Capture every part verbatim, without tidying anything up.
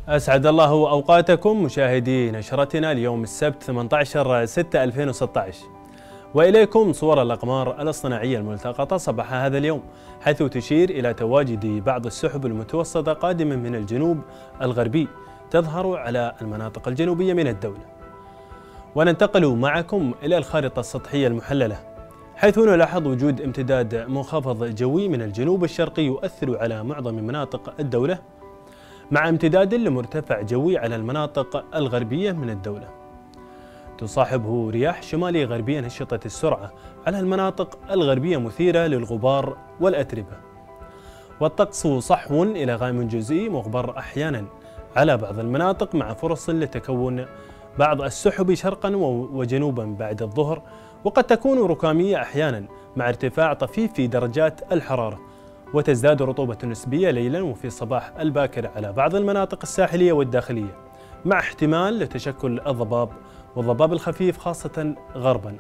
أسعد الله أوقاتكم مشاهدي نشرتنا اليوم السبت ثمانية عشر ستة ألفين وستة عشر، وإليكم صور الأقمار الاصطناعية الملتقطة صباح هذا اليوم، حيث تشير إلى تواجد بعض السحب المتوسطة قادمة من الجنوب الغربي تظهر على المناطق الجنوبية من الدولة. وننتقل معكم إلى الخارطة السطحية المحللة، حيث نلاحظ وجود امتداد منخفض جوي من الجنوب الشرقي يؤثر على معظم مناطق الدولة، مع امتداد لمرتفع جوي على المناطق الغربية من الدولة، تصاحبه رياح شمالي غربية نشطة السرعة على المناطق الغربية مثيرة للغبار والأتربة. والطقس صحو إلى غائم جزئي مغبر أحيانا على بعض المناطق، مع فرص لتكون بعض السحب شرقا وجنوبا بعد الظهر، وقد تكون ركامية أحيانا مع ارتفاع طفيف في درجات الحرارة، وتزداد رطوبة نسبية ليلا وفي الصباح الباكر على بعض المناطق الساحلية والداخلية، مع احتمال لتشكل الضباب والضباب الخفيف خاصة غربا.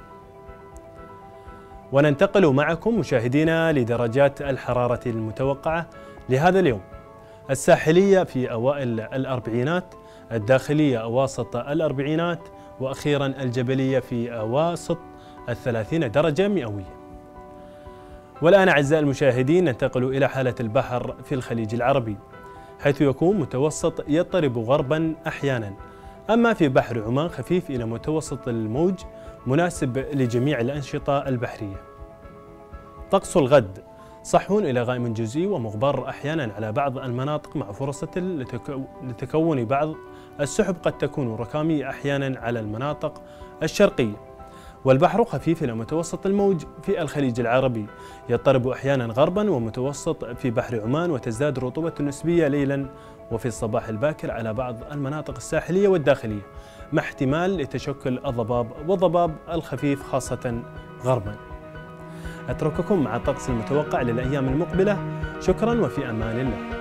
وننتقل معكم مشاهدينا لدرجات الحرارة المتوقعة لهذا اليوم: الساحلية في أوائل الأربعينات، الداخلية أواسط الأربعينات، وأخيرا الجبلية في أواسط الثلاثين درجة مئوية. والآن أعزائي المشاهدين ننتقل إلى حالة البحر في الخليج العربي، حيث يكون متوسط يضطرب غربا أحيانا، أما في بحر عمان خفيف إلى متوسط الموج مناسب لجميع الأنشطة البحرية. طقس الغد صحو إلى غائم جزئي ومغبر أحيانا على بعض المناطق، مع فرصة لتكون بعض السحب قد تكون ركامية أحيانا على المناطق الشرقية. والبحر خفيف إلى متوسط الموج في الخليج العربي، يضطرب أحيانا غربا ومتوسط في بحر عمان، وتزداد الرطوبة النسبية ليلا وفي الصباح الباكر على بعض المناطق الساحلية والداخلية، مع احتمال لتشكل الضباب والضباب الخفيف خاصة غربا. أترككم مع الطقس المتوقع للأيام المقبلة، شكرا وفي أمان الله.